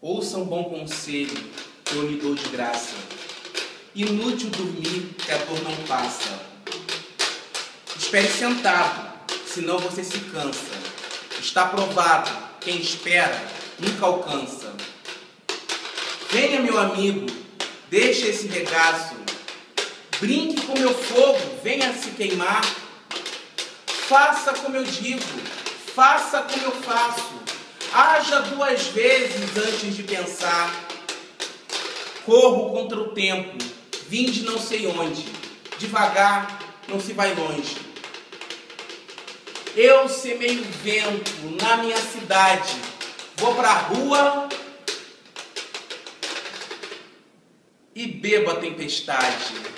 Ouça um bom conselho que eu lhe dou de graça. Inútil dormir, que a dor não passa. Espere sentado, senão você se cansa. Está provado, quem espera nunca alcança. Venha, meu amigo, deixe esse regaço. Brinque com meu fogo, venha se queimar. Faça como eu digo, faça como eu faço. Haja 2 vezes antes de pensar. Corro contra o tempo, vim de não sei onde. Devagar, não se vai longe. Eu semeio vento na minha cidade. Vou pra rua e bebo a tempestade.